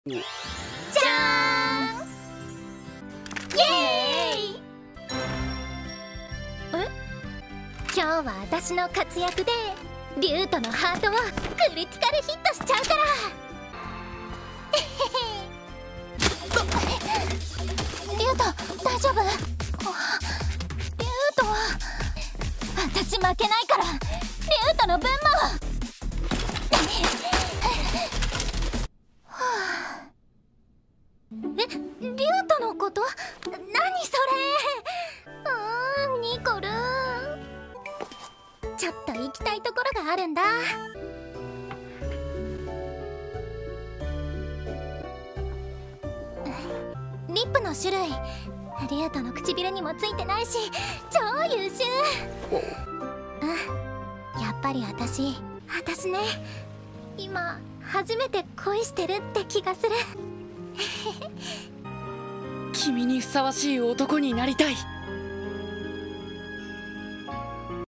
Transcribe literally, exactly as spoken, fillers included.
じゃーん、イエーイ。え、今日は私の活躍でリュウトのハートをクリティカルヒットしちゃうから。リュウト大丈夫？リュウトは私負けないからリュウトの分も。え、リュウトのこと？何それ？あー、ニコルちょっと行きたいところがあるんだ。リップの種類リュウトの唇にもついてないし超優秀。うん、やっぱり私私ね、今初めて恋してるって気がする。 君にふさわしい男になりたい。